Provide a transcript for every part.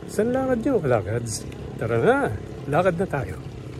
Saan lakad nyo, kalakads? Tara na, lakad na tayo.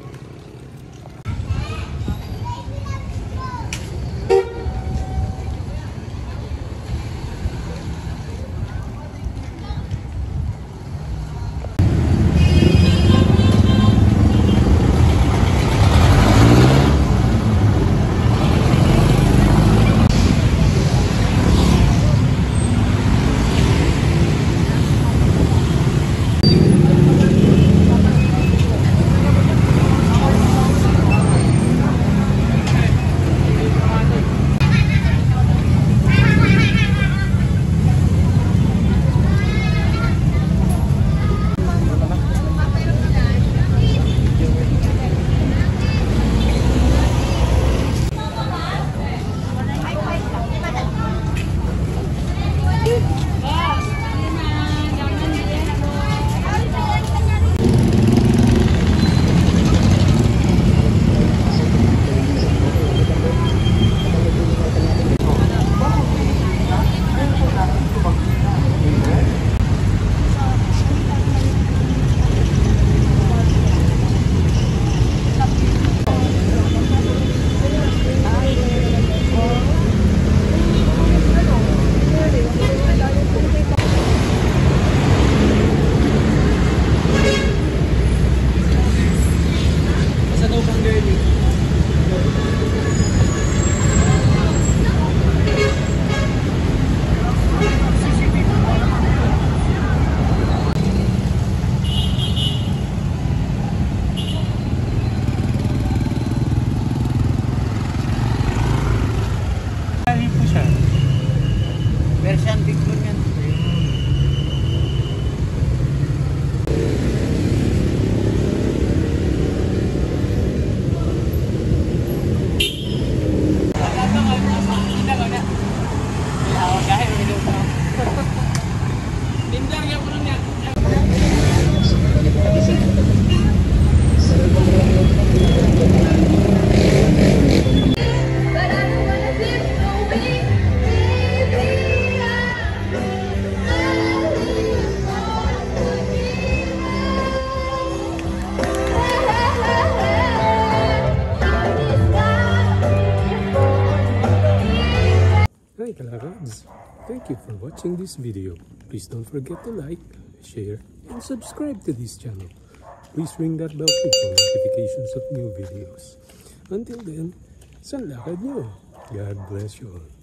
Version big one yan. Hi kalakads! Thank you for watching this video. Please don't forget to like, share, and subscribe to this channel. Please ring that bell too for notifications of new videos. Until then, saan lakad nyo? God bless you all.